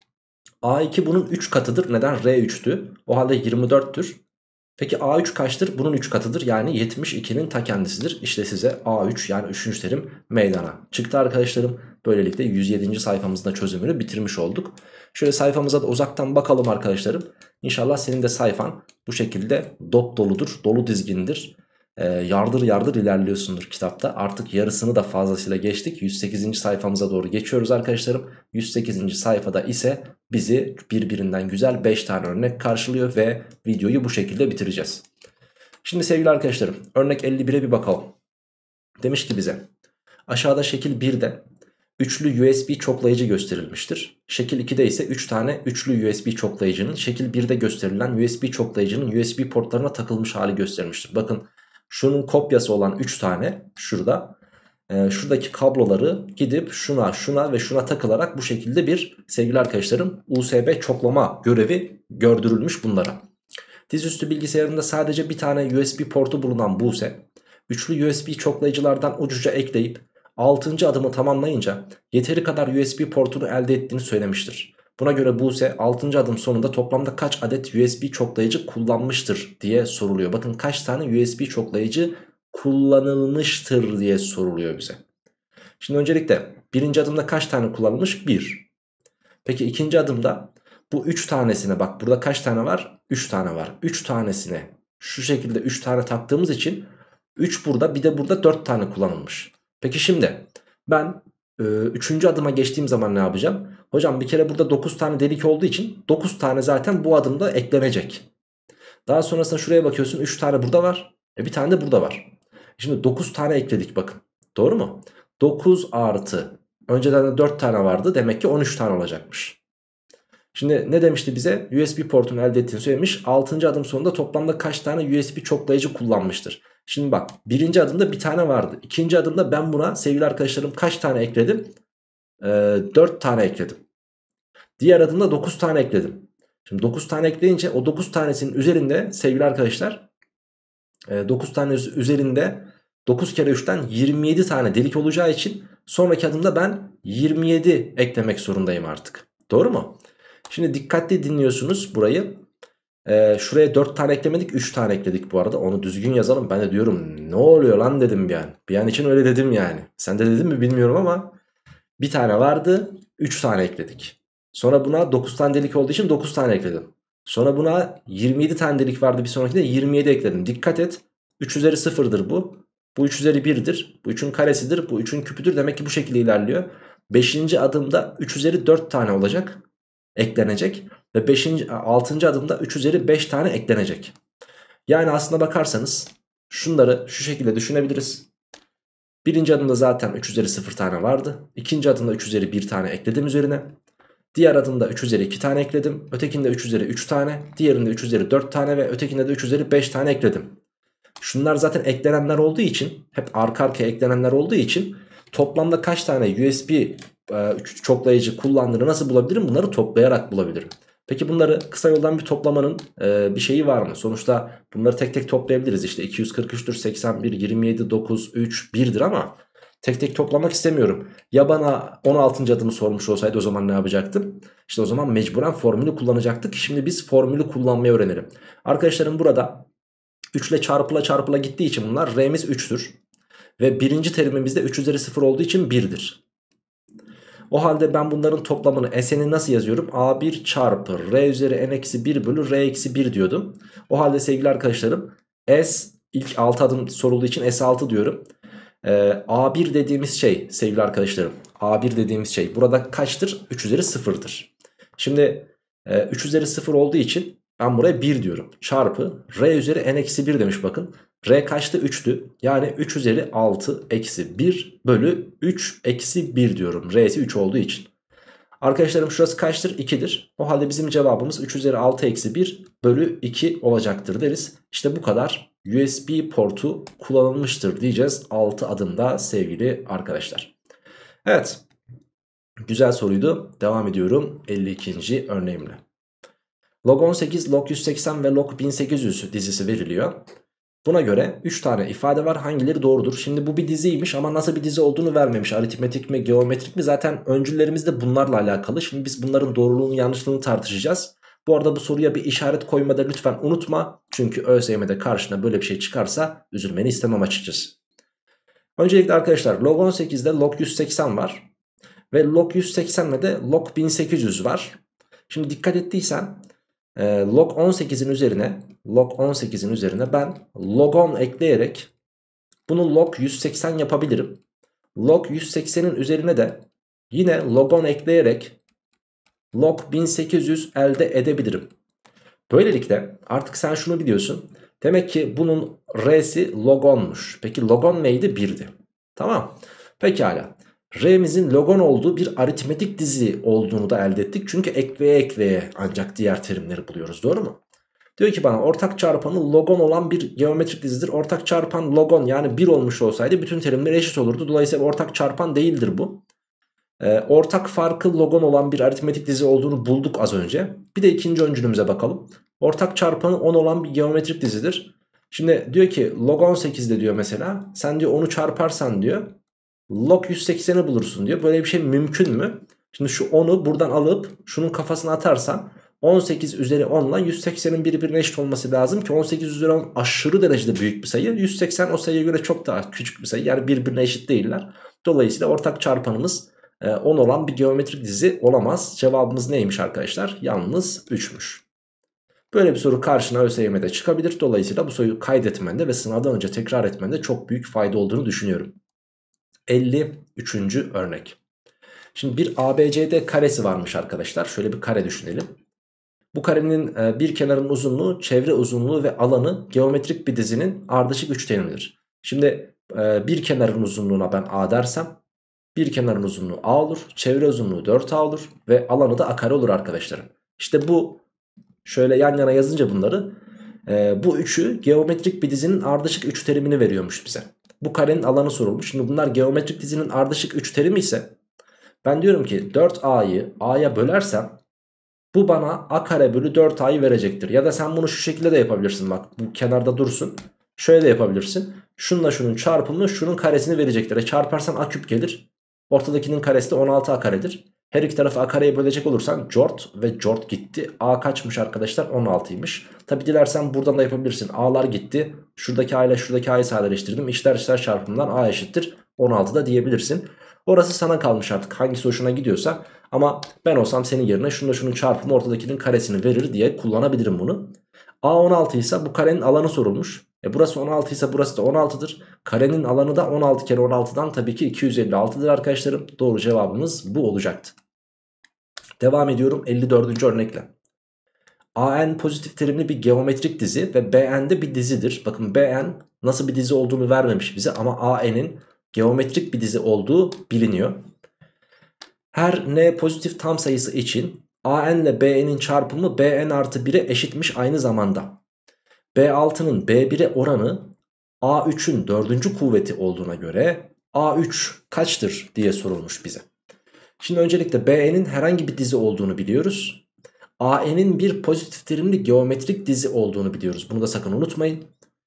A2 bunun 3 katıdır. Neden? R3'tü. O halde 24'tür. Peki A3 kaçtır? Bunun 3 katıdır. Yani 72'nin ta kendisidir. İşte size A3 yani 3. terim meydana çıktı arkadaşlarım. Böylelikle 107. sayfamızda çözümünü bitirmiş olduk. Şöyle sayfamıza da uzaktan bakalım arkadaşlarım. İnşallah senin de sayfan bu şekilde dop doludur, dolu dizgindir. Yardır yardır ilerliyorsundur kitapta. Artık yarısını da fazlasıyla geçtik. 108. sayfamıza doğru geçiyoruz arkadaşlarım. 108. sayfada ise bizi birbirinden güzel 5 tane örnek karşılıyor ve videoyu bu şekilde bitireceğiz. Şimdi sevgili arkadaşlarım örnek 51'e bir bakalım. Demiş ki bize aşağıda şekil 1'de üçlü USB çoklayıcı gösterilmiştir. Şekil 2'de ise 3 tane üçlü USB çoklayıcının şekil 1'de gösterilen USB çoklayıcının USB portlarına takılmış hali göstermiştir. Bakın şunun kopyası olan 3 tane şurada. Şuradaki kabloları gidip şuna ve şuna takılarak bu şekilde bir sevgili arkadaşlarım USB çoklama görevi gördürülmüş bunlara. Dizüstü bilgisayarında sadece bir tane USB portu bulunan Buse, üçlü USB çoklayıcılardan ucuca ekleyip 6. adımı tamamlayınca yeteri kadar USB portunu elde ettiğini söylemiştir. Buna göre Buse 6. adım sonunda toplamda kaç adet USB çoklayıcı kullanmıştır diye soruluyor. Bakın kaç tane USB çoklayıcı kullanılmıştır diye soruluyor bize. Şimdi öncelikle birinci adımda kaç tane kullanılmış? 1. Peki ikinci adımda bu 3 tanesine, bak burada kaç tane var? 3 tane var. 3 tanesine şu şekilde 3 tane taktığımız için 3 burada, bir de burada 4 tane kullanılmış. Peki şimdi ben 3. adıma geçtiğim zaman ne yapacağım? Hocam bir kere burada 9 tane delik olduğu için 9 tane zaten bu adımda eklenecek. Daha sonrasında şuraya bakıyorsun, 3 tane burada var. Bir tane de burada var. Şimdi 9 tane ekledik bakın. Doğru mu? 9 artı önceden de 4 tane vardı, demek ki 13 tane olacakmış. Şimdi ne demişti bize? USB portunu elde ettiğini söylemiş. 6. adım sonunda toplamda kaç tane USB çoklayıcı kullanmıştır? Şimdi bak, birinci adımda bir tane vardı. İkinci adımda ben buna sevgili arkadaşlarım kaç tane ekledim? 4 tane ekledim. Diğer adımda 9 tane ekledim. Şimdi 9 tane ekleyince o 9 tanesinin üzerinde sevgili arkadaşlar 9 tane üzerinde 9 kere 3'ten 27 tane delik olacağı için sonraki adımda ben 27 eklemek zorundayım artık. Doğru mu? Şimdi dikkatli dinliyorsunuz burayı. Şuraya 4 tane eklemedik, 3 tane ekledik bu arada. Onu düzgün yazalım. Ben de diyorum ne oluyor lan dedim bir an. Bir an için öyle dedim yani. Sen de dedin mi bilmiyorum ama bir tane vardı, 3 tane ekledik. Sonra buna 9 tane delik olduğu için 9 tane ekledim. Sonra buna 27 tane delik vardı, bir sonrakinde 27 ekledim. Dikkat et, 3 üzeri 0'dır bu. Bu 3 üzeri 1'dir. Bu 3'ün karesidir. Bu 3'ün küpüdür. Demek ki bu şekilde ilerliyor. 5. adımda 3 üzeri 4 tane olacak. Eklenecek. Ve 6. adımda 3 üzeri 5 tane eklenecek. Yani aslına bakarsanız şunları şu şekilde düşünebiliriz. Birinci adımda zaten 3 üzeri 0 tane vardı. İkinci adımda 3 üzeri 1 tane ekledim üzerine. Diğer adımda 3 üzeri 2 tane ekledim. Ötekinde 3 üzeri 3 tane. Diğerinde 3 üzeri 4 tane ve ötekinde de 3 üzeri 5 tane ekledim. Şunlar zaten eklenenler olduğu için, hep arka arkaya eklenenler olduğu için toplamda kaç tane USB çoklayıcı kullandığını nasıl bulabilirim? Bunları toplayarak bulabilirim. Peki bunları kısa yoldan bir toplamanın bir şeyi var mı? Sonuçta bunları tek tek toplayabiliriz. İşte 243'tür, 81, 27, 9, 3, 1'dir ama tek tek toplamak istemiyorum. Ya bana 16. adımı sormuş olsaydı o zaman ne yapacaktım? İşte o zaman mecburen formülü kullanacaktık. Şimdi biz formülü kullanmayı öğrenelim. Arkadaşlarım burada 3 ile çarpıla gittiği için bunlar R'miz 3'tür. Ve birinci terimimizde 3 üzeri 0 olduğu için 1'dir. O halde ben bunların toplamını, S'ini nasıl yazıyorum? A1 çarpı R üzeri n-1 bölü R-1 diyordum. O halde sevgili arkadaşlarım S, ilk 6 adım sorulduğu için S6 diyorum. A1 dediğimiz şey sevgili arkadaşlarım, A1 dediğimiz şey burada kaçtır? 3 üzeri 0'dır. Şimdi 3 üzeri 0 olduğu için ben buraya 1 diyorum. Çarpı R üzeri n-1 demiş bakın. R kaçtı? 3'tü. Yani 3 üzeri 6 eksi 1 bölü 3 eksi 1 diyorum. R'si 3 olduğu için. Arkadaşlarım şurası kaçtır? 2'dir. O halde bizim cevabımız 3 üzeri 6 eksi 1 bölü 2 olacaktır deriz. İşte bu kadar USB portu kullanılmıştır diyeceğiz 6 adımda sevgili arkadaşlar. Evet. Güzel soruydu. Devam ediyorum 52. örneğimle. Log 18, log 180 ve log 1800 dizisi veriliyor. Buna göre 3 tane ifade var, hangileri doğrudur? Şimdi bu bir diziymiş ama nasıl bir dizi olduğunu vermemiş. Aritmetik mi, geometrik mi? Zaten öncüllerimiz de bunlarla alakalı. Şimdi biz bunların doğruluğunu, yanlışlığını tartışacağız. Bu arada bu soruya bir işaret koymayı da lütfen unutma. Çünkü ÖSYM'de karşına böyle bir şey çıkarsa üzülmeni istemem açıkçası. Öncelikle arkadaşlar log 18'de log 180 var. Ve log 180 ve de log 1800 var. Şimdi dikkat ettiysen log 18'in üzerine ben log 10 ekleyerek bunu log 180 yapabilirim. Log 180'in üzerine de yine log 10 ekleyerek log 1800 elde edebilirim. Böylelikle artık sen şunu biliyorsun. Demek ki bunun R'si log 10'muş. Peki log 10 neydi? 1'di. Tamam. Pekala. R'mizin log 10 olduğu bir aritmetik dizi olduğunu da elde ettik. Çünkü ekleye ekleye ancak diğer terimleri buluyoruz. Doğru mu? Diyor ki bana ortak çarpanı log 10 olan bir geometrik dizidir. Ortak çarpan log 10 yani 1 olmuş olsaydı bütün terimler eşit olurdu. Dolayısıyla ortak çarpan değildir bu. Ortak farkı log 10 olan bir aritmetik dizi olduğunu bulduk az önce. Bir de ikinci öncülümüze bakalım. Ortak çarpanı 10 olan bir geometrik dizidir. Şimdi diyor ki log 18'de diyor mesela sen diyor onu çarparsan diyor log 180'i bulursun diyor. Böyle bir şey mümkün mü? Şimdi şu 10'u buradan alıp şunun kafasına atarsan 18 üzeri 10 ile 180'in birbirine eşit olması lazım ki 18 üzeri 10 aşırı derecede büyük bir sayı. 180 o sayıya göre çok daha küçük bir sayı, yani birbirine eşit değiller. Dolayısıyla ortak çarpanımız 10 olan bir geometrik dizi olamaz. Cevabımız neymiş arkadaşlar? Yalnız 3'müş. Böyle bir soru karşına ÖSYM'de çıkabilir. Dolayısıyla bu soruyu kaydetmende ve sınavdan önce tekrar etmende çok büyük fayda olduğunu düşünüyorum. 53. örnek. Şimdi bir ABCD karesi varmış arkadaşlar. Şöyle bir kare düşünelim. Bu karenin bir kenarın uzunluğu, çevre uzunluğu ve alanı geometrik bir dizinin ardışık üçgenimidir. Şimdi bir kenarın uzunluğuna ben A dersem, bir kenarın uzunluğu A olur, çevre uzunluğu 4A olur ve alanı da A kare olur arkadaşlarım. İşte bu şöyle yan yana yazınca bunları bu üçü geometrik bir dizinin ardışık üç terimini veriyormuş bize. Bu karenin alanı sorulmuş. Şimdi bunlar geometrik dizinin ardışık üç terimi ise ben diyorum ki 4A'yı A'ya bölersem bu bana A kare bölü 4A'yı verecektir. Ya da sen bunu şu şekilde de yapabilirsin, bak bu kenarda dursun. Şöyle de yapabilirsin. Şununla şunun çarpımı şunun karesini verecektir. Çarparsan A küp gelir. Ortadakinin karesi de 16A karedir. Her iki tarafı A kareye bölecek olursan cort ve cort gitti. A kaçmış arkadaşlar? 16'ymış. Tabi dilersen buradan da yapabilirsin. A'lar gitti. Şuradaki A ile şuradaki A'yı sadeleştirdim. İçler dışlar çarpımından A eşittir 16 da diyebilirsin. Orası sana kalmış artık, hangisi hoşuna gidiyorsa. Ama ben olsam senin yerine şununla şunun çarpımı ortadakinin karesini verir diye kullanabilirim bunu. A 16 ise bu karenin alanı sorulmuş. Burası 16 ise burası da 16'dır. Karenin alanı da 16 kere 16'dan tabii ki 256'dır arkadaşlarım. Doğru cevabımız bu olacaktı. Devam ediyorum 54. örnekle. AN pozitif terimli bir geometrik dizi ve BN de bir dizidir. Bakın BN nasıl bir dizi olduğunu vermemiş bize ama AN'in geometrik bir dizi olduğu biliniyor. Her n pozitif tam sayısı için AN ile BN'in çarpımı BN artı 1'e eşitmiş aynı zamanda. B6'nın B1'e oranı A3'ün 4. kuvveti olduğuna göre A3 kaçtır diye sorulmuş bize. Şimdi öncelikle BN'in herhangi bir dizi olduğunu biliyoruz. AN'in bir pozitif terimli geometrik dizi olduğunu biliyoruz. Bunu da sakın unutmayın.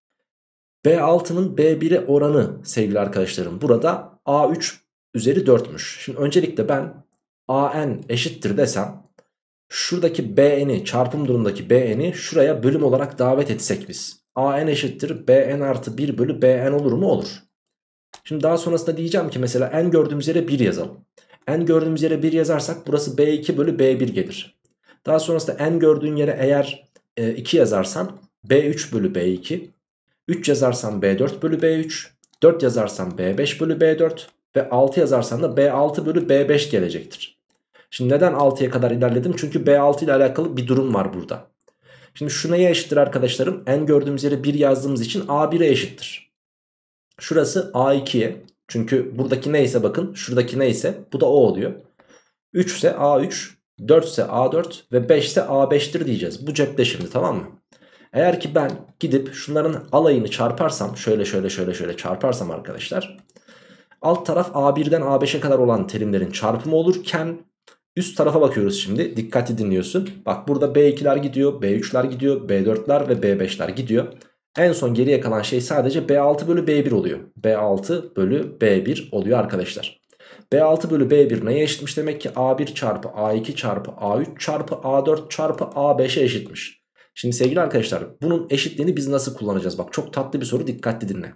B6'nın B1'e oranı sevgili arkadaşlarım burada A3 üzeri 4'müş. Şimdi öncelikle ben AN eşittir desem şuradaki BN'i, çarpım durumundaki BN'i şuraya bölüm olarak davet etsek biz. AN eşittir BN artı 1 bölü BN olur mu? Olur. Şimdi daha sonrasında diyeceğim ki mesela n gördüğümüz yere 1 yazalım. N gördüğümüz yere 1 yazarsak burası B2 bölü B1 gelir. Daha sonrasında n gördüğün yere eğer 2 yazarsan B3 bölü B2. 3 yazarsam B4 bölü B3. 4 yazarsam B5 bölü B4. Ve 6 yazarsam da B6 bölü B5 gelecektir. Şimdi neden 6'ya kadar ilerledim? Çünkü B6 ile alakalı bir durum var burada. Şimdi şu neye eşittir arkadaşlarım? N gördüğümüz yere 1 yazdığımız için A1'e eşittir. Şurası A2'ye. Çünkü buradaki neyse bakın şuradaki neyse bu da O oluyor. 3 ise A3, 4 ise A4 ve 5 ise A5'tir diyeceğiz. Bu cepte şimdi, tamam mı? Eğer ki ben gidip şunların alayını çarparsam şöyle çarparsam arkadaşlar. Alt taraf A1'den A5'e kadar olan terimlerin çarpımı olurken üst tarafa bakıyoruz şimdi. Dikkatli dinliyorsun. Bak burada B2'ler gidiyor, B3'ler gidiyor, B4'ler ve B5'ler gidiyor. En son geriye kalan şey sadece B6 bölü B1 oluyor. B6 bölü B1 oluyor arkadaşlar. B6 bölü B1 neye eşitmiş? Demek ki A1 çarpı A2 çarpı A3 çarpı A4 çarpı A5'e eşitmiş. Şimdi sevgili arkadaşlar bunun eşitliğini biz nasıl kullanacağız? Bak çok tatlı bir soru, dikkatli dinle.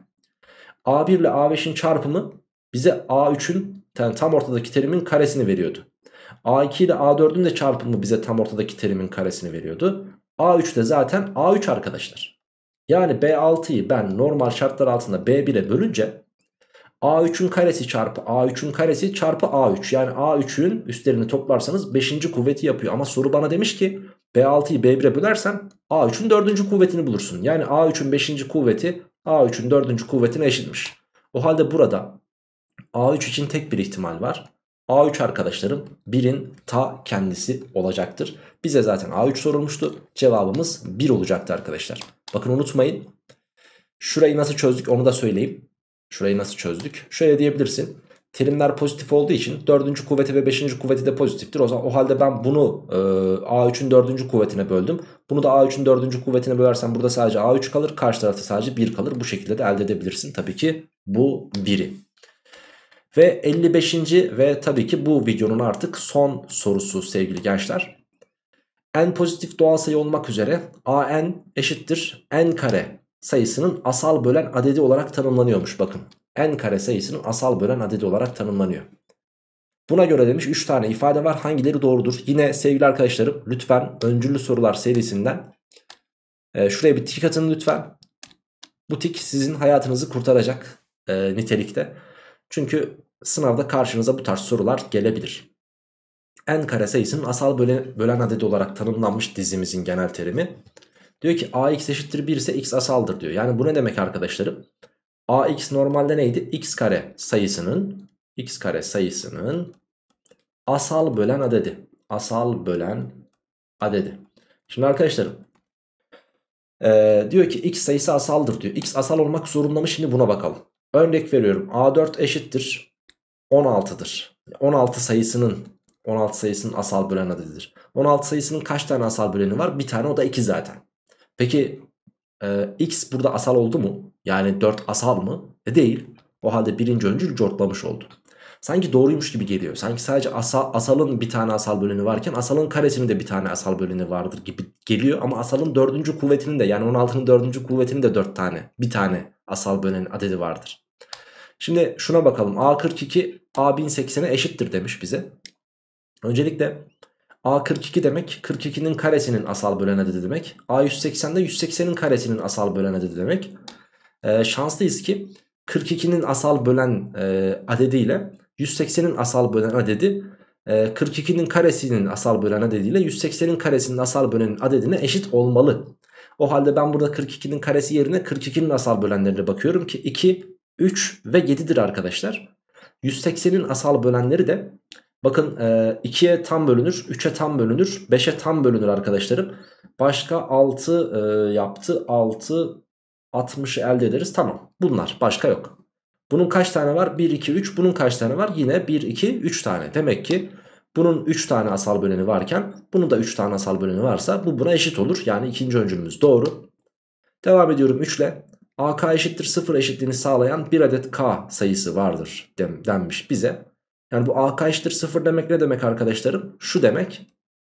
A1 ile A5'in çarpımı bize A3'ün tam ortadaki terimin karesini veriyordu. A2 ile A4'ün de çarpımı bize tam ortadaki terimin karesini veriyordu. A3 de zaten A3 arkadaşlar. Yani B6'yı ben normal şartlar altında B1'e bölünce A3'ün karesi çarpı A3'ün karesi çarpı A3. Yani A3'ün üstlerini toplarsanız 5. kuvveti yapıyor. Ama soru bana demiş ki B6'yı B1'e bölersen A3'ün 4. kuvvetini bulursun. Yani A3'ün 5. kuvveti A3'ün 4. kuvvetine eşitmiş. O halde burada A3 için tek bir ihtimal var. A3 arkadaşlarım 1'in ta kendisi olacaktır. Bize zaten A3 sorulmuştu. Cevabımız 1 olacaktı arkadaşlar. Bakın unutmayın. Şurayı nasıl çözdük onu da söyleyeyim. Şurayı nasıl çözdük? Şöyle diyebilirsin. Terimler pozitif olduğu için 4. kuvveti ve 5. kuvveti de pozitiftir. O halde ben bunu A3'ün 4. kuvvetine böldüm. Bunu da A3'ün 4. kuvvetine bölersem burada sadece A3 kalır. Karşı tarafta sadece 1 kalır. Bu şekilde de elde edebilirsin tabii ki bu 1'i. Ve 55. ve tabii ki bu videonun artık son sorusu sevgili gençler. N pozitif doğal sayı olmak üzere AN eşittir n kare sayısının asal bölen adedi olarak tanımlanıyormuş bakın. N kare sayısının asal bölen adedi olarak tanımlanıyor. Buna göre demiş 3 tane ifade var, hangileri doğrudur? Yine sevgili arkadaşlarım lütfen öncüllü sorular serisinden şuraya bir tik atın lütfen. Bu tik sizin hayatınızı kurtaracak nitelikte. Çünkü sınavda karşınıza bu tarz sorular gelebilir. N kare sayısının asal bölen adedi olarak tanımlanmış dizimizin genel terimi. Diyor ki ax eşittir 1 ise x asaldır diyor. Yani bu ne demek arkadaşlarım? Ax normalde neydi? X kare sayısının asal bölen adedi. Asal bölen adedi. Şimdi arkadaşlarım diyor ki x sayısı asaldır diyor. X asal olmak zorunda mı? Şimdi buna bakalım. Örnek veriyorum. A4 eşittir 16'dır. 16 sayısının asal bölen adedidir. 16 sayısının kaç tane asal böleni var? Bir tane, o da 2 zaten. Peki x burada asal oldu mu? Yani 4 asal mı? Değil. O halde birinci öncül cortlamış oldu. Sanki doğruymuş gibi geliyor. Sanki sadece asalın bir tane asal böleni varken asalın karesinin de bir tane asal böleni vardır gibi geliyor. Ama asalın 4. kuvvetinin de, yani 16'nın 4. kuvvetinin de 4 tane, bir tane asal bölen adedi vardır. Şimdi şuna bakalım. A42 A1080'e eşittir demiş bize. Öncelikle A42 demek 42'nin karesinin asal bölen adedi demek. A180 de 180'in karesinin asal bölen adedi demek. Şanslıyız ki 42'nin asal bölen adedi ile 180'in asal bölen adedi 42'nin karesinin asal bölen adedi ile 180'in karesinin asal bölen adedine eşit olmalı. O halde ben burada 42'nin karesi yerine 42'nin asal bölenlerine bakıyorum ki 2, 3 ve 7'dir arkadaşlar. 180'in asal bölenleri de bakın 2'ye tam bölünür, 3'e tam bölünür, 5'e tam bölünür arkadaşlarım. Başka 6 yaptı. 6, 60'ı elde ederiz. Tamam, bunlar, başka yok. Bunun kaç tane var? 1, 2, 3. Bunun kaç tane var? Yine 1, 2, 3 tane. Demek ki bunun 3 tane asal böleni varken bunun da 3 tane asal böleni varsa bu buna eşit olur. Yani ikinci öncülümüz doğru. Devam ediyorum 3 ile. AK eşittir 0 eşitliğini sağlayan bir adet K sayısı vardır denmiş bize. Yani bu AK eşittir 0 demek ne demek arkadaşlarım? Şu demek.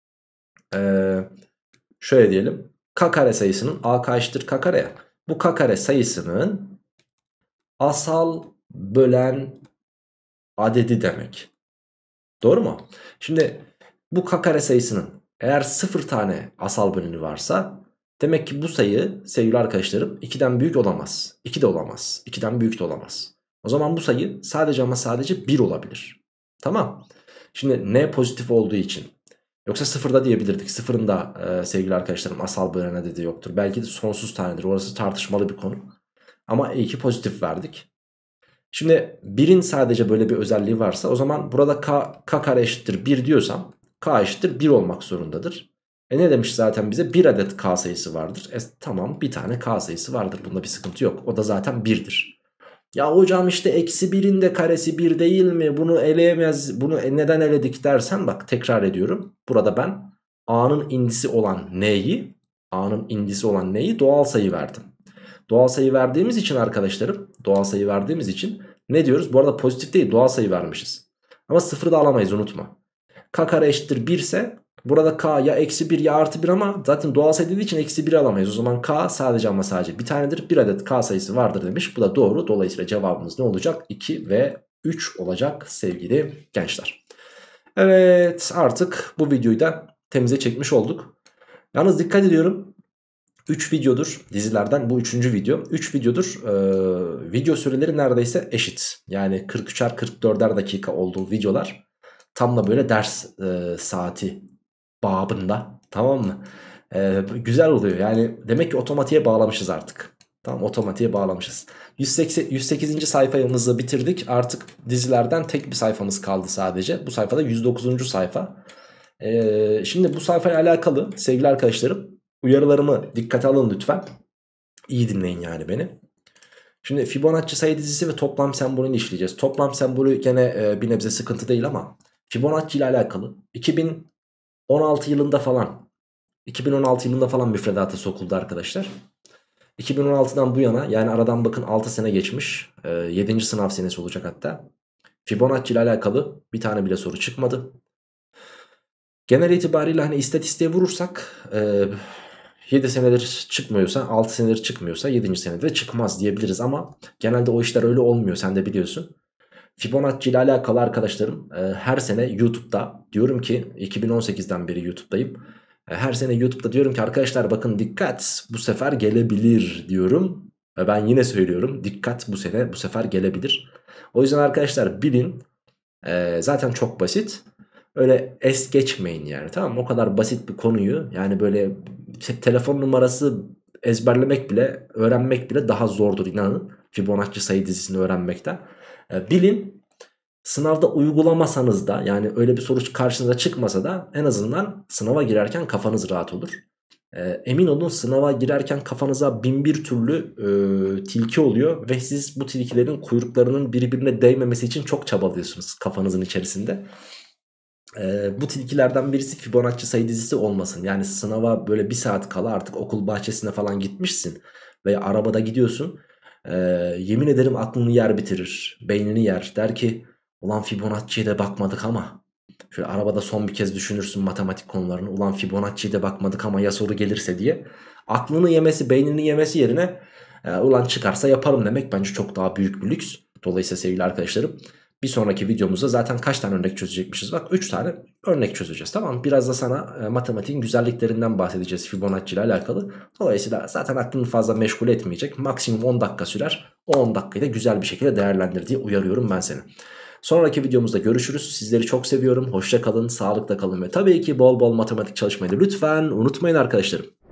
Şöyle diyelim. K kare sayısının AK eşittir K kare ya. Bu K kare sayısının asal bölen adedi demek. Doğru mu? Şimdi bu K kare sayısının eğer 0 tane asal böleni varsa demek ki bu sayı sevgili arkadaşlarım 2'den büyük olamaz. 2 de olamaz. 2'den büyük de olamaz. O zaman bu sayı sadece ama sadece 1 olabilir. Tamam. Şimdi n pozitif olduğu için. Yoksa 0'da diyebilirdik. 0'ın da sevgili arkadaşlarım asal bölen adedi yoktur. Belki de sonsuz tanedir. Orası tartışmalı bir konu. Ama iyi ki pozitif verdik. Şimdi 1'in sadece böyle bir özelliği varsa o zaman burada k kare eşittir 1 diyorsam k eşittir 1 olmak zorundadır. Ne demiş zaten bize? 1 adet k sayısı vardır. Tamam, bir tane k sayısı vardır. Bunda bir sıkıntı yok. O da zaten 1'dir. Ya hocam işte eksi 1'in de karesi 1 değil mi? Bunu eleyemez. Bunu neden eledik dersen bak tekrar ediyorum. Burada ben a'nın indisi olan n'yi doğal sayı verdim. Doğal sayı verdiğimiz için arkadaşlarım, doğal sayı verdiğimiz için ne diyoruz? Bu arada pozitif değil, doğal sayı vermişiz. Ama 0'ı da alamayız, unutma. K kare eşittir 1 ise burada k ya eksi 1 ya artı 1 ama zaten doğal sayı dediği için eksi 1'i alamayız. O zaman k sadece ama sadece bir tanedir. Bir adet k sayısı vardır demiş. Bu da doğru. Dolayısıyla cevabımız ne olacak? 2 ve 3 olacak sevgili gençler. Evet, artık bu videoyu da temize çekmiş olduk. Yalnız dikkat ediyorum. 3 videodur dizilerden bu 3. video. 3 videodur video süreleri neredeyse eşit. Yani 43'er 44'er dakika olduğu videolar. Tam da böyle ders saati babında, tamam mı? Güzel oluyor yani, demek ki otomatiğe bağlamışız artık. Tamam, otomatiğe bağlamışız. 108. sayfamızı bitirdik. Artık dizilerden tek bir sayfamız kaldı sadece. Bu sayfada 109. sayfa. Şimdi bu sayfayla alakalı sevgili arkadaşlarım uyarılarımı dikkate alın lütfen. İyi dinleyin yani beni. Şimdi Fibonacci sayı dizisi ve toplam sembolünü işleyeceğiz. Toplam sembolü gene bir nebze sıkıntı değil ama Fibonacci ile alakalı 2016 yılında falan 2016 yılında falan müfredata sokuldu arkadaşlar. 2016'dan bu yana, yani aradan bakın 6 sene geçmiş. 7. sınav senesi olacak hatta. Fibonacci ile alakalı bir tane bile soru çıkmadı. Genel itibariyle hani istatistiğe vurursak 7 senedir çıkmıyorsa, 6 senedir çıkmıyorsa 7. senede de çıkmaz diyebiliriz ama genelde o işler öyle olmuyor, sen de biliyorsun. Fibonacci ile alakalı arkadaşlarım her sene YouTube'da, diyorum ki 2018'den beri YouTube'dayım. Her sene YouTube'da diyorum ki arkadaşlar bakın dikkat, bu sefer gelebilir diyorum. Ve ben yine söylüyorum, dikkat, bu sefer gelebilir. O yüzden arkadaşlar bilin, zaten çok basit. Öyle es geçmeyin yani, tamam mı? O kadar basit bir konuyu, yani böyle telefon numarası ezberlemek bile, öğrenmek bile daha zordur inanın, Fibonacci sayı dizisini öğrenmekten. Bilin, sınavda uygulamasanız da, yani öyle bir soru karşınıza çıkmasa da en azından sınava girerken kafanız rahat olur. Emin olun, sınava girerken kafanıza bin bir türlü tilki oluyor ve siz bu tilkilerin kuyruklarının birbirine değmemesi için çok çabalıyorsunuz kafanızın içerisinde. Bu tilkilerden birisi Fibonacci sayı dizisi olmasın. Yani sınava böyle bir saat kala artık okul bahçesine falan gitmişsin veya arabada gidiyorsun. Yemin ederim aklını yer bitirir, beynini yer. Der ki ulan Fibonacci'ye de bakmadık ama. Şöyle arabada son bir kez düşünürsün matematik konularını. Ulan Fibonacci'ye de bakmadık ama ya soru gelirse diye. Aklını yemesi, beynini yemesi yerine ulan çıkarsa yaparım demek bence çok daha büyük bir lüks. Dolayısıyla sevgili arkadaşlarım, bir sonraki videomuzda zaten kaç tane örnek çözecekmişiz? Bak 3 tane örnek çözeceğiz, tamam mı? Biraz da sana matematiğin güzelliklerinden bahsedeceğiz Fibonacci ile alakalı. Dolayısıyla zaten aklını fazla meşgul etmeyecek. Maksimum 10 dakika sürer. O 10 dakikayı da güzel bir şekilde değerlendir diye uyarıyorum ben seni. Sonraki videomuzda görüşürüz. Sizleri çok seviyorum. Hoşça kalın, sağlıkla kalın ve tabii ki bol bol matematik çalışmayı da lütfen unutmayın arkadaşlarım.